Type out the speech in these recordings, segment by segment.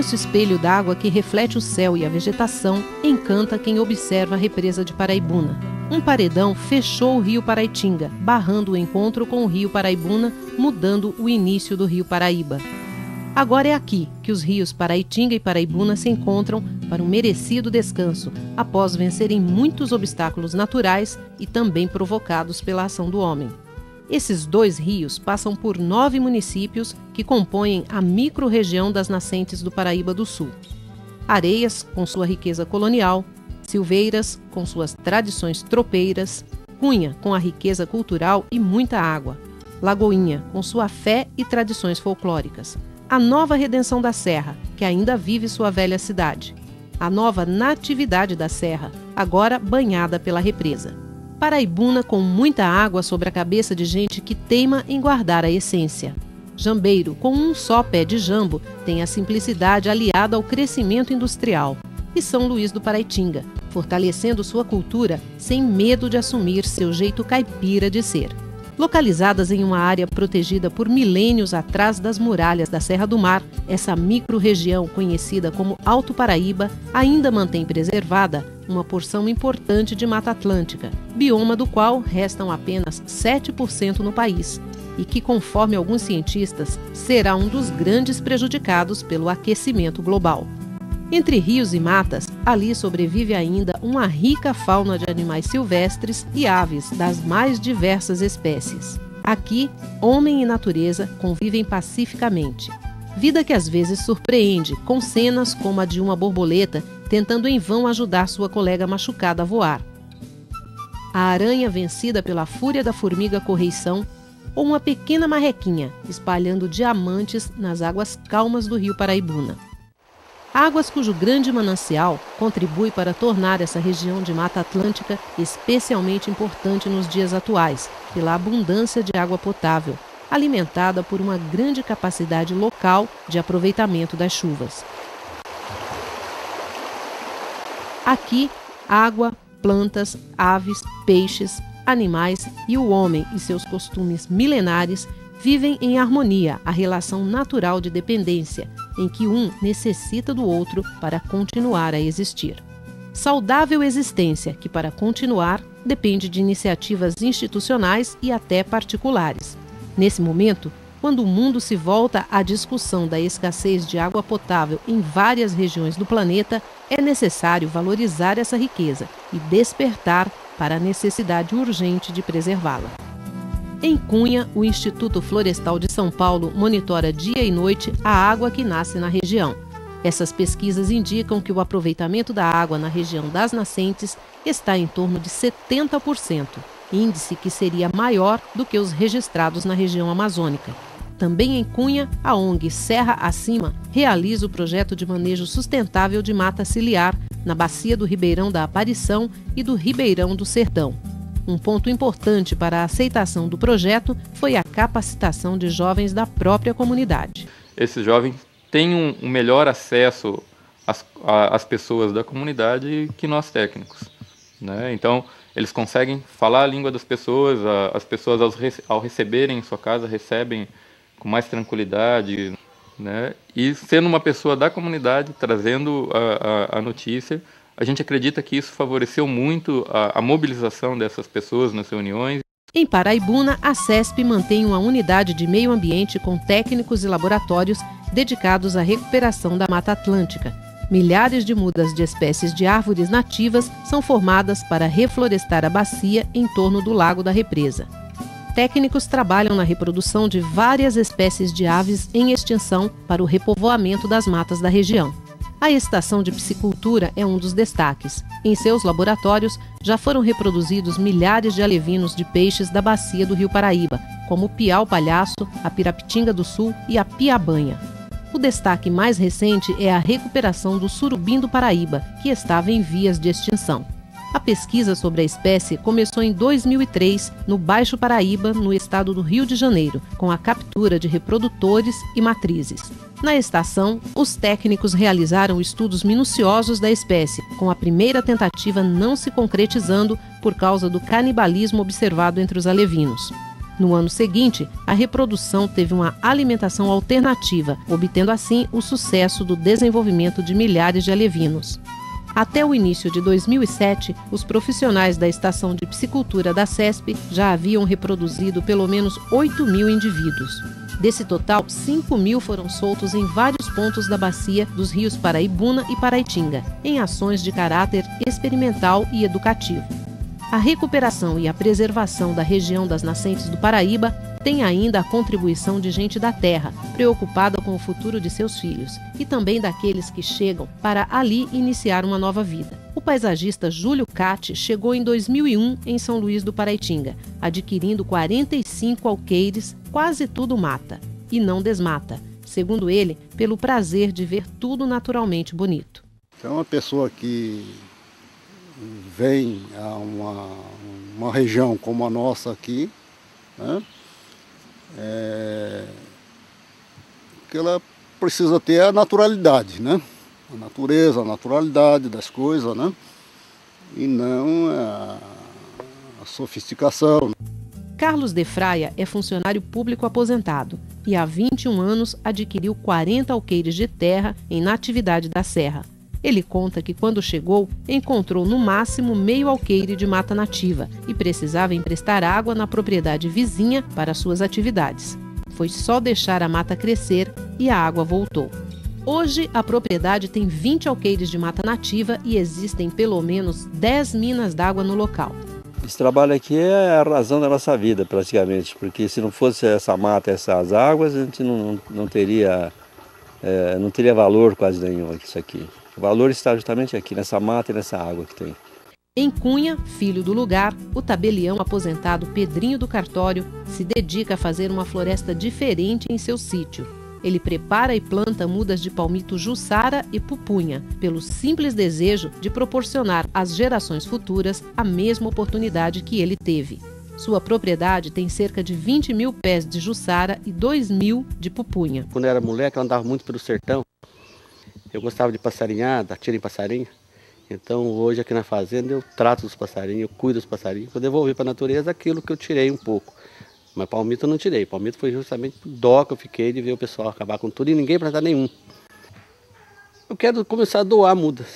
imenso espelho d'água que reflete o céu e a vegetação encanta quem observa a represa de Paraibuna. Um paredão fechou o rio Paraitinga, barrando o encontro com o rio Paraibuna, mudando o início do rio Paraíba. Agora é aqui que os rios Paraitinga e Paraibuna se encontram para um merecido descanso, após vencerem muitos obstáculos naturais e também provocados pela ação do homem. Esses dois rios passam por 9 municípios que compõem a micro-região das nascentes do Paraíba do Sul. Areias, com sua riqueza colonial, Silveiras, com suas tradições tropeiras, Cunha, com a riqueza cultural e muita água, Lagoinha, com sua fé e tradições folclóricas, a nova Redenção da Serra, que ainda vive sua velha cidade, a nova Natividade da Serra, agora banhada pela represa. Paraibuna com muita água sobre a cabeça de gente que teima em guardar a essência. Jambeiro, com um só pé de jambo, tem a simplicidade aliada ao crescimento industrial. E São Luís do Paraitinga, fortalecendo sua cultura sem medo de assumir seu jeito caipira de ser. Localizadas em uma área protegida por milênios atrás das muralhas da Serra do Mar, essa micro-região conhecida como Alto Paraíba ainda mantém preservada uma porção importante de Mata Atlântica, bioma do qual restam apenas 7% no país e que, conforme alguns cientistas, será um dos grandes prejudicados pelo aquecimento global. Entre rios e matas, ali sobrevive ainda uma rica fauna de animais silvestres e aves das mais diversas espécies. Aqui, homem e natureza convivem pacificamente. Vida que às vezes surpreende, com cenas como a de uma borboleta tentando em vão ajudar sua colega machucada a voar. A aranha vencida pela fúria da formiga correição, ou uma pequena marrequinha espalhando diamantes nas águas calmas do rio Paraibuna. Águas cujo grande manancial contribui para tornar essa região de Mata Atlântica especialmente importante nos dias atuais, pela abundância de água potável, alimentada por uma grande capacidade local de aproveitamento das chuvas. Aqui, água, plantas, aves, peixes, animais e o homem e seus costumes milenares vivem em harmonia a relação natural de dependência, em que um necessita do outro para continuar a existir. Saudável existência que, para continuar, depende de iniciativas institucionais e até particulares. Nesse momento, quando o mundo se volta à discussão da escassez de água potável em várias regiões do planeta, é necessário valorizar essa riqueza e despertar para a necessidade urgente de preservá-la. Em Cunha, o Instituto Florestal de São Paulo monitora dia e noite a água que nasce na região. Essas pesquisas indicam que o aproveitamento da água na região das nascentes está em torno de 70%, índice que seria maior do que os registrados na região amazônica. Também em Cunha, a ONG Serra Acima realiza o projeto de manejo sustentável de mata ciliar na bacia do Ribeirão da Aparição e do Ribeirão do Sertão. Um ponto importante para a aceitação do projeto foi a capacitação de jovens da própria comunidade. Esses jovens têm um melhor acesso às pessoas da comunidade que nós técnicos, né? Então, eles conseguem falar a língua das pessoas, as pessoas ao receberem em sua casa, recebem com mais tranquilidade, né? E sendo uma pessoa da comunidade, trazendo a notícia, a gente acredita que isso favoreceu muito a mobilização dessas pessoas nas reuniões. Em Paraibuna, a CESP mantém uma unidade de meio ambiente com técnicos e laboratórios dedicados à recuperação da Mata Atlântica. Milhares de mudas de espécies de árvores nativas são formadas para reflorestar a bacia em torno do Lago da Represa. Técnicos trabalham na reprodução de várias espécies de aves em extinção para o repovoamento das matas da região. A estação de piscicultura é um dos destaques. Em seus laboratórios, já foram reproduzidos milhares de alevinos de peixes da bacia do Rio Paraíba, como o piau-palhaço, a pirapitinga do sul e a piabanha. O destaque mais recente é a recuperação do surubim do Paraíba, que estava em vias de extinção. A pesquisa sobre a espécie começou em 2003, no Baixo Paraíba, no estado do Rio de Janeiro, com a captura de reprodutores e matrizes. Na estação, os técnicos realizaram estudos minuciosos da espécie, com a primeira tentativa não se concretizando por causa do canibalismo observado entre os alevinos. No ano seguinte, a reprodução teve uma alimentação alternativa, obtendo assim o sucesso do desenvolvimento de milhares de alevinos. Até o início de 2007, os profissionais da Estação de Piscicultura da CESP já haviam reproduzido pelo menos 8.000 indivíduos. Desse total, 5.000 foram soltos em vários pontos da bacia dos rios Paraibuna e Paraitinga, em ações de caráter experimental e educativo. A recuperação e a preservação da região das nascentes do Paraíba tem ainda a contribuição de gente da terra, preocupada com o futuro de seus filhos, e também daqueles que chegam para ali iniciar uma nova vida. O paisagista Júlio Catti chegou em 2001 em São Luís do Paraitinga, adquirindo 45 alqueires, quase tudo mata, e não desmata, segundo ele, pelo prazer de ver tudo naturalmente bonito. É uma pessoa que vem a uma região como a nossa aqui, né? Que ela precisa ter a naturalidade, né? A natureza, a naturalidade das coisas, né? E não a sofisticação. Carlos de Fraia é funcionário público aposentado e há 21 anos adquiriu 40 alqueires de terra em Natividade da Serra. Ele conta que quando chegou, encontrou no máximo meio alqueire de mata nativa e precisava emprestar água na propriedade vizinha para suas atividades. Foi só deixar a mata crescer e a água voltou. Hoje, a propriedade tem 20 alqueires de mata nativa e existem pelo menos 10 minas d'água no local. Esse trabalho aqui é a razão da nossa vida, praticamente, porque se não fosse essa mata, essas águas, a gente não teria valor quase nenhum isso aqui. O valor está justamente aqui, nessa mata e nessa água que tem. Em Cunha, filho do lugar, o tabelião aposentado Pedrinho do Cartório se dedica a fazer uma floresta diferente em seu sítio. Ele prepara e planta mudas de palmito Jussara e Pupunha, pelo simples desejo de proporcionar às gerações futuras a mesma oportunidade que ele teve. Sua propriedade tem cerca de 20.000 pés de Jussara e 2.000 de Pupunha. Quando eu era moleque, eu andava muito pelo sertão. Eu gostava de passarinhar, dar tiro em passarinho. Então hoje aqui na fazenda eu trato dos passarinhos, eu cuido dos passarinhos, eu devolvi para a natureza aquilo que eu tirei um pouco. Mas palmito eu não tirei, palmito foi justamente por dó que eu fiquei de ver o pessoal acabar com tudo e ninguém plantar nenhum. Eu quero começar a doar mudas.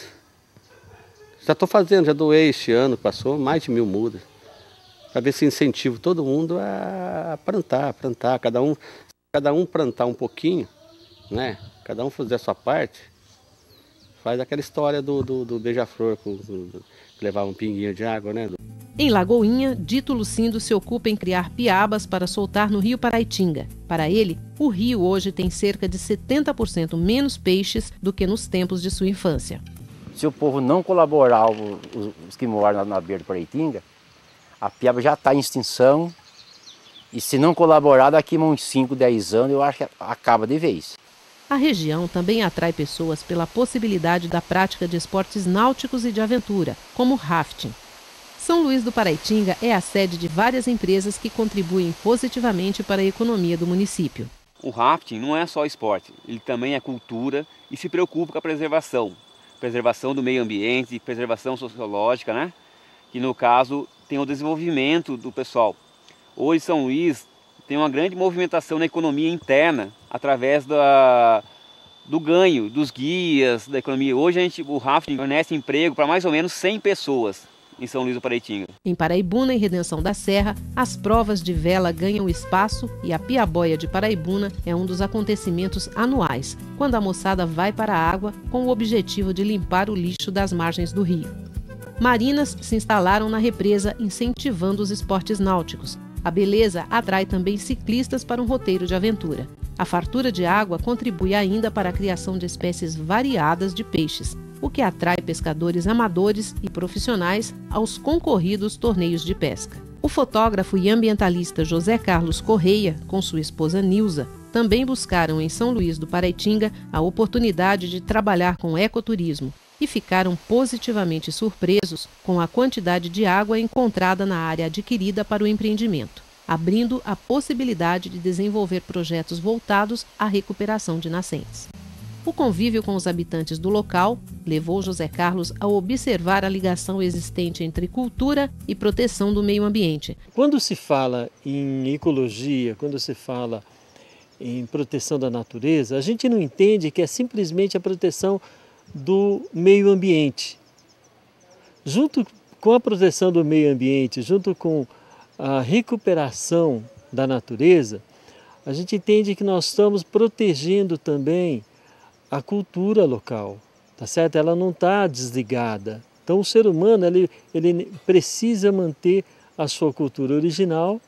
Já estou fazendo, já doei este ano, passou mais de 1.000 mudas. Para ver se incentivo todo mundo a plantar, cada um plantar um pouquinho, né? Cada um fazer a sua parte. Faz aquela história do beija-flor que levava um pinguinho de água, né? Em Lagoinha, Dito Lucindo se ocupa em criar piabas para soltar no rio Paraitinga. Para ele, o rio hoje tem cerca de 70% menos peixes do que nos tempos de sua infância. Se o povo não colaborar, os que moram na beira do Paraitinga, a piaba já está em extinção. E se não colaborar, daqui a uns 5, 10 anos, eu acho que acaba de vez. A região também atrai pessoas pela possibilidade da prática de esportes náuticos e de aventura, como rafting. São Luís do Paraitinga é a sede de várias empresas que contribuem positivamente para a economia do município. O rafting não é só esporte, ele também é cultura e se preocupa com a preservação do meio ambiente, preservação sociológica, né? Que no caso tem o desenvolvimento do pessoal. Hoje São Luís tem uma grande movimentação na economia interna através do ganho dos guias da economia. Hoje o rafting fornece emprego para mais ou menos 100 pessoas em São Luís do Paraitinga. Em Paraibuna e Redenção da Serra, as provas de vela ganham espaço e a Piaboia de Paraibuna é um dos acontecimentos anuais, quando a moçada vai para a água com o objetivo de limpar o lixo das margens do rio. Marinas se instalaram na represa incentivando os esportes náuticos. A beleza atrai também ciclistas para um roteiro de aventura. A fartura de água contribui ainda para a criação de espécies variadas de peixes, o que atrai pescadores amadores e profissionais aos concorridos torneios de pesca. O fotógrafo e ambientalista José Carlos Correia, com sua esposa Nilza, também buscaram em São Luís do Paraitinga a oportunidade de trabalhar com ecoturismo e ficaram positivamente surpresos com a quantidade de água encontrada na área adquirida para o empreendimento, abrindo a possibilidade de desenvolver projetos voltados à recuperação de nascentes. O convívio com os habitantes do local levou José Carlos a observar a ligação existente entre cultura e proteção do meio ambiente. Quando se fala em ecologia, quando se fala em proteção da natureza, a gente não entende que é simplesmente a proteção do meio ambiente. Junto com a proteção do meio ambiente, junto com a recuperação da natureza, a gente entende que nós estamos protegendo também a cultura local, tá certo? Ela não está desligada. Então o ser humano ele precisa manter a sua cultura original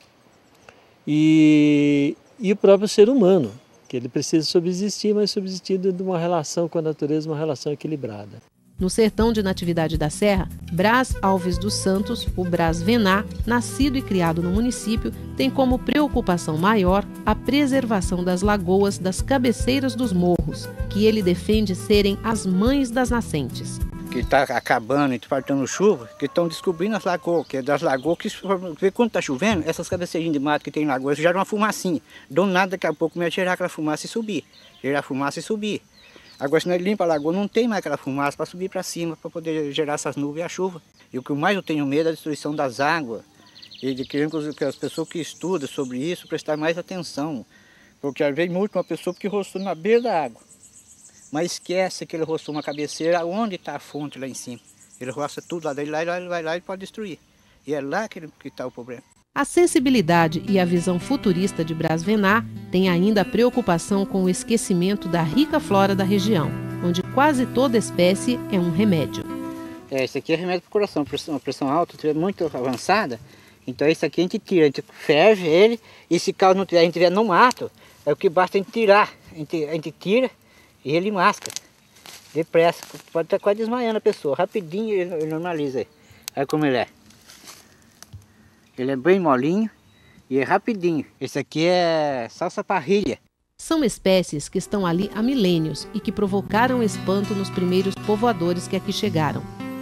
e o próprio ser humano, que ele precisa subsistir, mas subsistir de uma relação com a natureza, uma relação equilibrada. No sertão de Natividade da Serra, Brás Alves dos Santos, o Brás Vená, nascido e criado no município, tem como preocupação maior a preservação das lagoas das cabeceiras dos morros, que ele defende serem as mães das nascentes. Que está acabando e faltando chuva, que estão descobrindo as lagoas, que é das lagoas que quando está chovendo, essas cabeceirinhas de mato que tem em lagoa, geram uma fumacinha. Do nada, daqui a pouco, começa a gerar aquela fumaça e subir. Gerar fumaça e subir. Agora, se nós limpa a lagoa, não tem mais aquela fumaça para subir para cima, para poder gerar essas nuvens e a chuva. E o que mais eu tenho medo é a destruição das águas. E de que as pessoas que estudam sobre isso prestar mais atenção. Porque às vezes multa uma pessoa porque roçou na beira da água. Mas esquece que ele roçou uma cabeceira onde está a fonte lá em cima. Ele roça tudo lá, daí ele vai lá e pode destruir. E é lá que está o problema. A sensibilidade e a visão futurista de Brás Vená têm ainda a preocupação com o esquecimento da rica flora da região, onde quase toda espécie é um remédio. Esse aqui é remédio para o coração, pressão alta, muito avançada. Então esse aqui a gente tira, a gente ferve ele, e se caso não tiver, a gente tiver no mato, é o que basta a gente tirar. A gente tira e ele masca. Depressa, pode estar quase desmaiando a pessoa, rapidinho ele normaliza aí. Olha como ele é. Ele é bem molinho e é rapidinho. Esse aqui é salsa-parrilha. São espécies que estão ali há milênios e que provocaram espanto nos primeiros povoadores que aqui chegaram.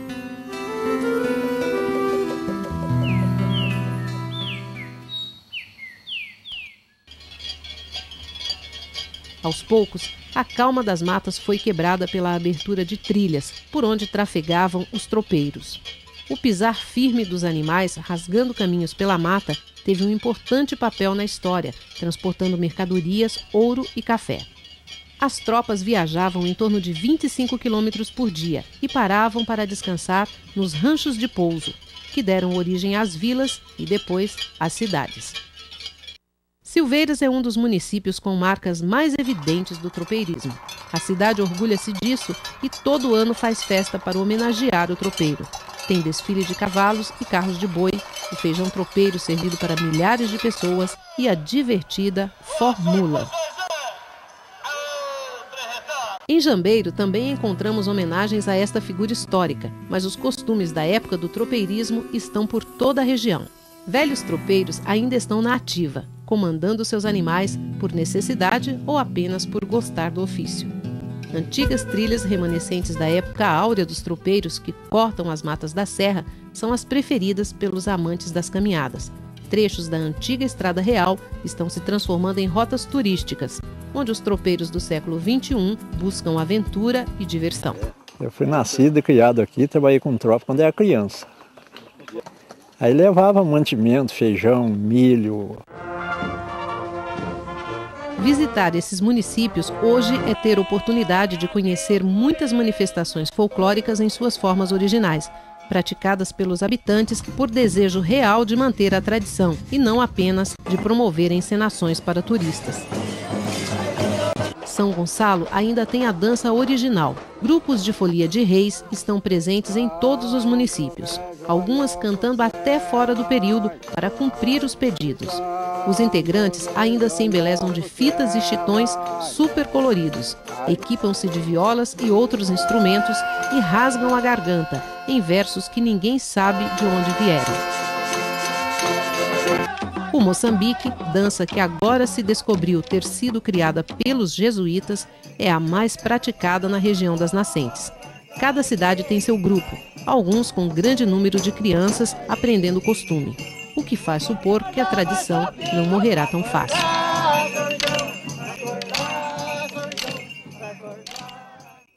Aos poucos, a calma das matas foi quebrada pela abertura de trilhas, por onde trafegavam os tropeiros. O pisar firme dos animais, rasgando caminhos pela mata, teve um importante papel na história, transportando mercadorias, ouro e café. As tropas viajavam em torno de 25 quilômetros por dia e paravam para descansar nos ranchos de pouso, que deram origem às vilas e depois às cidades. Silveiras é um dos municípios com marcas mais evidentes do tropeirismo. A cidade orgulha-se disso e todo ano faz festa para homenagear o tropeiro. Tem desfile de cavalos e carros de boi, o feijão tropeiro servido para milhares de pessoas e a divertida formula. Em Jambeiro também encontramos homenagens a esta figura histórica, mas os costumes da época do tropeirismo estão por toda a região. Velhos tropeiros ainda estão na ativa, comandando seus animais por necessidade ou apenas por gostar do ofício. Antigas trilhas remanescentes da época áurea dos tropeiros que cortam as matas da serra são as preferidas pelos amantes das caminhadas. Trechos da antiga Estrada Real estão se transformando em rotas turísticas, onde os tropeiros do século XXI buscam aventura e diversão. Eu fui nascido e criado aqui, trabalhei com tropa quando era criança. Aí levava mantimento, feijão, milho. Visitar esses municípios hoje é ter oportunidade de conhecer muitas manifestações folclóricas em suas formas originais, praticadas pelos habitantes por desejo real de manter a tradição e não apenas de promover encenações para turistas. São Gonçalo ainda tem a dança original. Grupos de folia de reis estão presentes em todos os municípios, algumas cantando até fora do período para cumprir os pedidos. Os integrantes ainda se embelezam de fitas e chitões super coloridos, equipam-se de violas e outros instrumentos e rasgam a garganta em versos que ninguém sabe de onde vieram. O Moçambique, dança que agora se descobriu ter sido criada pelos jesuítas, é a mais praticada na região das nascentes. Cada cidade tem seu grupo, alguns com grande número de crianças aprendendo o costume, o que faz supor que a tradição não morrerá tão fácil.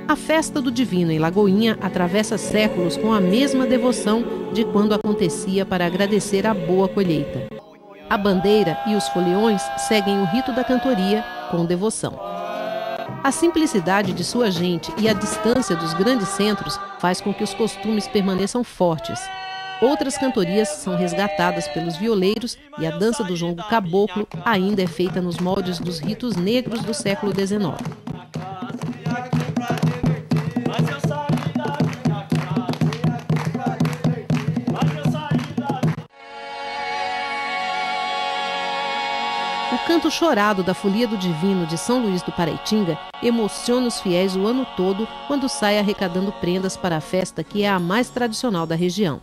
A festa do Divino em Lagoinha atravessa séculos com a mesma devoção de quando acontecia para agradecer a boa colheita. A bandeira e os foliões seguem o rito da cantoria com devoção. A simplicidade de sua gente e a distância dos grandes centros faz com que os costumes permaneçam fortes. Outras cantorias são resgatadas pelos violeiros e a dança do jongo caboclo ainda é feita nos moldes dos ritos negros do século XIX. O canto chorado da Folia do Divino de São Luís do Paraitinga emociona os fiéis o ano todo quando sai arrecadando prendas para a festa que é a mais tradicional da região.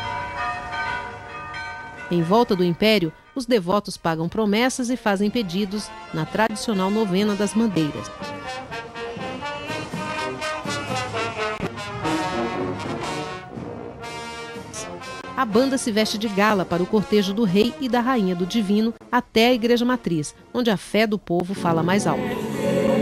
Em volta do Império, os devotos pagam promessas e fazem pedidos na tradicional novena das Mandeiras. A banda se veste de gala para o cortejo do rei e da rainha do Divino até a Igreja Matriz, onde a fé do povo fala mais alto.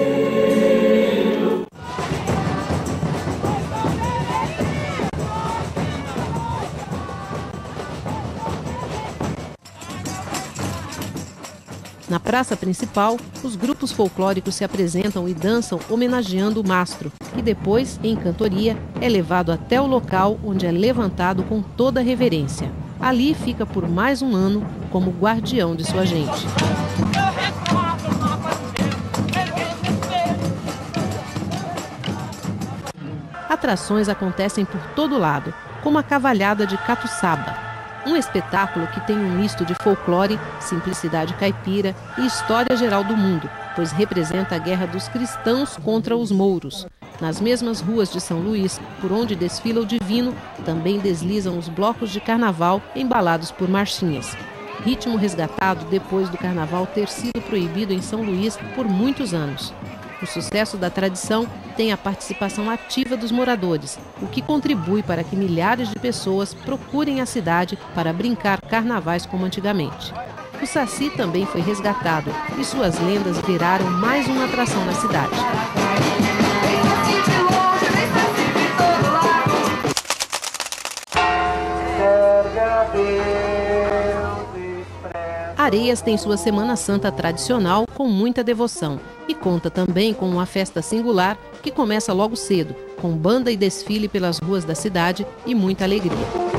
Na praça principal, os grupos folclóricos se apresentam e dançam homenageando o mastro, que depois, em cantoria, é levado até o local onde é levantado com toda a reverência. Ali fica por mais um ano como guardião de sua gente. Atrações acontecem por todo lado, como a cavalhada de Catuçaba, um espetáculo que tem um misto de folclore, simplicidade caipira e história geral do mundo, pois representa a guerra dos cristãos contra os mouros. Nas mesmas ruas de São Luís, por onde desfila o Divino, também deslizam os blocos de carnaval embalados por marchinhas. Ritmo resgatado depois do carnaval ter sido proibido em São Luís por muitos anos. O sucesso da tradição tem a participação ativa dos moradores, o que contribui para que milhares de pessoas procurem a cidade para brincar carnavais como antigamente. O Saci também foi resgatado e suas lendas viraram mais uma atração na cidade. Areias tem sua Semana Santa tradicional com muita devoção e conta também com uma festa singular que começa logo cedo, com banda e desfile pelas ruas da cidade e muita alegria.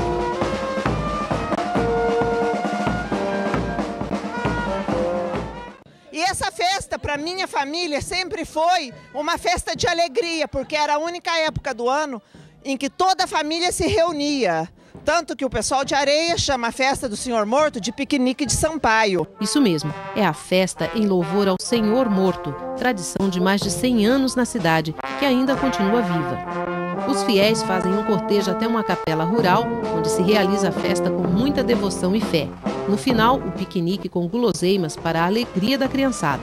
E essa festa, para minha família, sempre foi uma festa de alegria, porque era a única época do ano em que toda a família se reunia. Tanto que o pessoal de Areia chama a festa do Senhor Morto de piquenique de Sampaio. Isso mesmo, é a festa em louvor ao Senhor Morto, tradição de mais de 100 anos na cidade, que ainda continua viva. Os fiéis fazem um cortejo até uma capela rural, onde se realiza a festa com muita devoção e fé. No final, o piquenique com guloseimas para a alegria da criançada.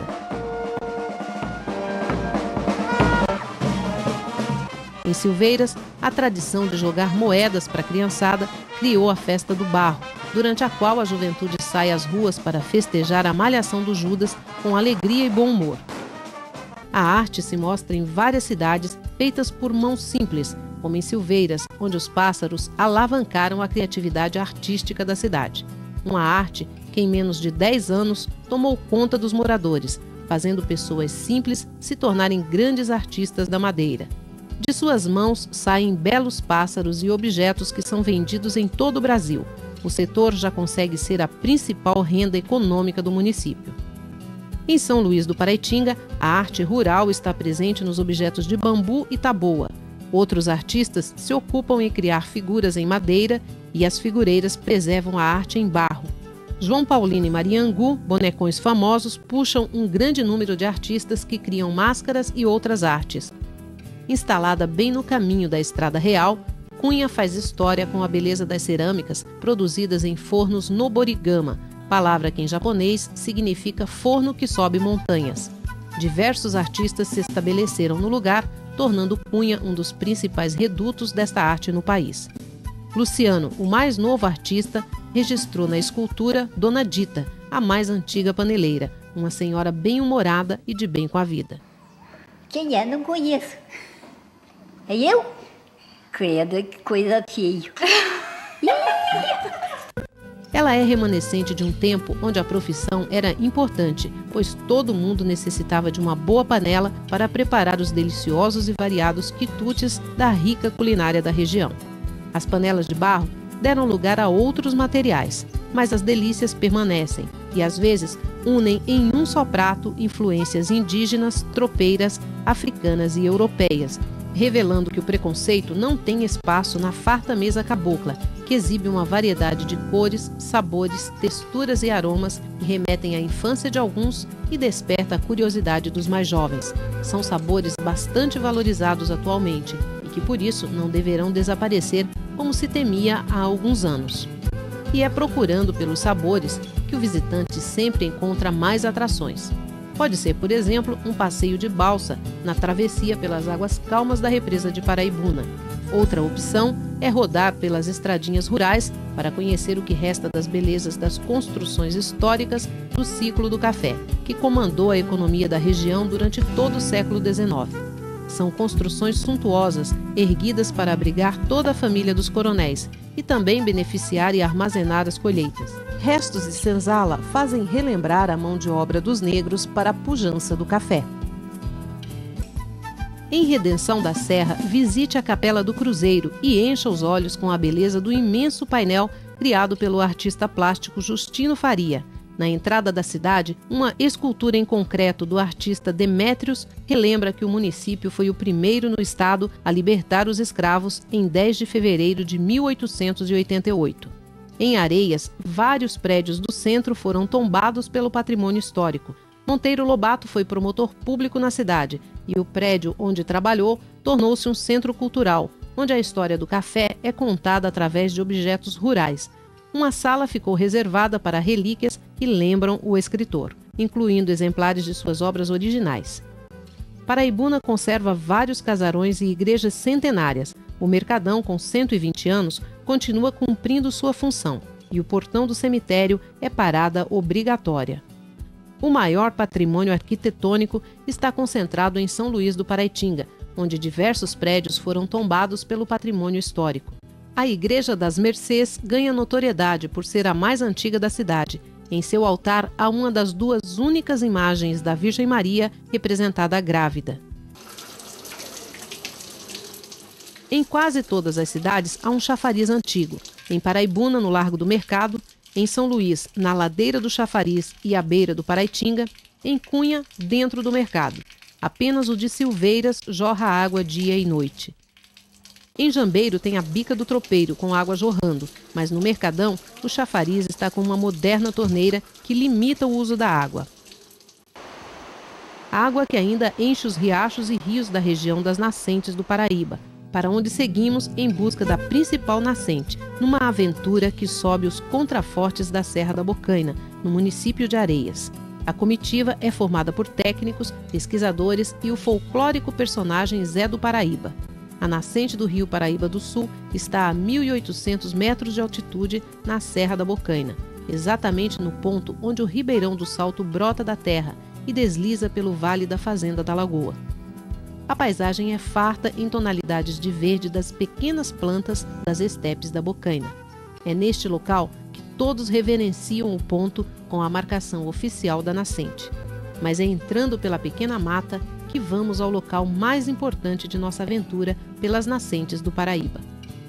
Em Silveiras, a tradição de jogar moedas para a criançada criou a Festa do Barro, durante a qual a juventude sai às ruas para festejar a malhação do Judas com alegria e bom humor. A arte se mostra em várias cidades feitas por mãos simples, como em Silveiras, onde os pássaros alavancaram a criatividade artística da cidade. Uma arte que em menos de 10 anos tomou conta dos moradores, fazendo pessoas simples se tornarem grandes artistas da madeira. De suas mãos saem belos pássaros e objetos que são vendidos em todo o Brasil. O setor já consegue ser a principal renda econômica do município. Em São Luís do Paraitinga, a arte rural está presente nos objetos de bambu e taboa. Outros artistas se ocupam em criar figuras em madeira e as figureiras preservam a arte em barro. João Paulino e Maria Angu, bonecões famosos, puxam um grande número de artistas que criam máscaras e outras artes. Instalada bem no caminho da Estrada Real, Cunha faz história com a beleza das cerâmicas produzidas em fornos Noborigama, palavra que em japonês significa forno que sobe montanhas. Diversos artistas se estabeleceram no lugar, tornando Cunha um dos principais redutos desta arte no país. Luciano, o mais novo artista, registrou na escultura Dona Dita, a mais antiga paneleira, uma senhora bem-humorada e de bem com a vida. Quem é? Não conheço. É eu? Credo, que coisa feia. Ela é remanescente de um tempo onde a profissão era importante, pois todo mundo necessitava de uma boa panela para preparar os deliciosos e variados quitutes da rica culinária da região. As panelas de barro deram lugar a outros materiais, mas as delícias permanecem e, às vezes, unem em um só prato influências indígenas, tropeiras, africanas e europeias, revelando que o preconceito não tem espaço na farta mesa cabocla, que exibe uma variedade de cores, sabores, texturas e aromas que remetem à infância de alguns e desperta a curiosidade dos mais jovens. São sabores bastante valorizados atualmente e que, por isso, não deverão desaparecer como se temia há alguns anos. E é procurando pelos sabores que o visitante sempre encontra mais atrações. Pode ser, por exemplo, um passeio de balsa na travessia pelas águas calmas da represa de Paraibuna. Outra opção é rodar pelas estradinhas rurais para conhecer o que resta das belezas das construções históricas do ciclo do café, que comandou a economia da região durante todo o século XIX. São construções suntuosas, erguidas para abrigar toda a família dos coronéis e também beneficiar e armazenar as colheitas. Restos de senzala fazem relembrar a mão de obra dos negros para a pujança do café. Em Redenção da Serra, visite a Capela do Cruzeiro e encha os olhos com a beleza do imenso painel criado pelo artista plástico Justino Faria. Na entrada da cidade, uma escultura em concreto do artista Demétrios relembra que o município foi o primeiro no estado a libertar os escravos em 10 de fevereiro de 1888. Em Areias, vários prédios do centro foram tombados pelo patrimônio histórico. Monteiro Lobato foi promotor público na cidade e o prédio onde trabalhou tornou-se um centro cultural, onde a história do café é contada através de objetos rurais. Uma sala ficou reservada para relíquias que lembram o escritor, incluindo exemplares de suas obras originais. Paraibuna conserva vários casarões e igrejas centenárias. O Mercadão, com 120 anos, continua cumprindo sua função e o portão do cemitério é parada obrigatória. O maior patrimônio arquitetônico está concentrado em São Luís do Paraitinga, onde diversos prédios foram tombados pelo patrimônio histórico. A Igreja das Mercês ganha notoriedade por ser a mais antiga da cidade. Em seu altar há uma das duas únicas imagens da Virgem Maria representada grávida. Em quase todas as cidades há um chafariz antigo. Em Paraibuna, no Largo do Mercado, em São Luís, na ladeira do Chafariz e à beira do Paraitinga, em Cunha, dentro do mercado. Apenas o de Silveiras jorra água dia e noite. Em Jambeiro tem a bica do tropeiro, com água jorrando, mas no Mercadão, o chafariz está com uma moderna torneira que limita o uso da água. Água que ainda enche os riachos e rios da região das nascentes do Paraíba, para onde seguimos em busca da principal nascente, numa aventura que sobe os contrafortes da Serra da Bocaina, no município de Areias. A comitiva é formada por técnicos, pesquisadores e o folclórico personagem Zé do Paraíba. A nascente do rio Paraíba do Sul está a 1.800 metros de altitude na Serra da Bocaina, exatamente no ponto onde o Ribeirão do Salto brota da terra e desliza pelo vale da Fazenda da Lagoa. A paisagem é farta em tonalidades de verde das pequenas plantas das estepes da Bocaina. É neste local que todos reverenciam o ponto com a marcação oficial da nascente. Mas é entrando pela pequena mata que vamos ao local mais importante de nossa aventura pelas nascentes do Paraíba.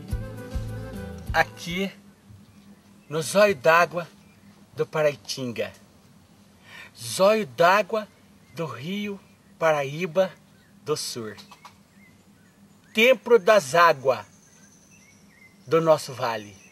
Aqui, no zóio d'água do Paraitinga, zóio d'água do rio Paraíba do Sul, templo das águas do nosso vale.